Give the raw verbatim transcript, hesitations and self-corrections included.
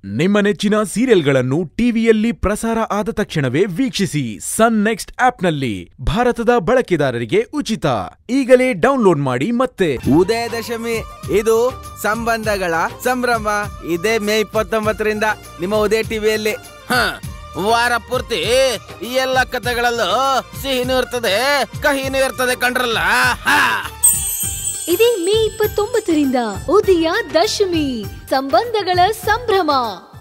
ನಿಮ್ಮ ನೆಚ್ಚಿನ ಸೀರಿಯಲ್ಗಳನ್ನು ಟಿವಿಯಲ್ಲಿ ಪ್ರಸಾರ ಆದ ತಕ್ಷಣವೇ ವೀಕ್ಷಿಸಿ ಸನ್ ನೆಕ್ಸ್ಟ್ ಆಪ್ನಲ್ಲಿ. ಭಾರತದ ಬಳಕೆದಾರರಿಗೆ ಉಚಿತ. ಈಗಲೇ ಡೌನ್ಲೋಡ್ ಮಾಡಿ. ಮತ್ತೆ ಉದಯ ದಶಮಿ ಇದು ಸಂಬಂಧಗಳ ಸಂಭ್ರಮ. ಇದೇ ಮೇ ಇಪ್ಪತ್ತೊಂಬತ್ತರಿಂದ ನಿಮ್ಮ ಉದಯ ಟಿವಿಯಲ್ಲಿ. ವಾರ ಪೂರ್ತಿ ಈ ಎಲ್ಲ ಕಥೆಗಳಲ್ಲೂ ಸಿಹಿನೂ ಇರ್ತದೆ, ಕಹಿನೂ ಇರ್ತದೆ ಕಂಡ್ರಲ್ಲ. ಇದೇ ಮೇ ಇಪ್ಪತ್ತೊಂಬತ್ತರಿಂದ ಉದಯ ದಶಮಿ ಸಂಬಂಧಗಳ ಸಂಭ್ರಮ.